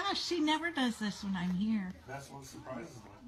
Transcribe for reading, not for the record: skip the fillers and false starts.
gosh, she never does this when I'm here. That's what surprises me.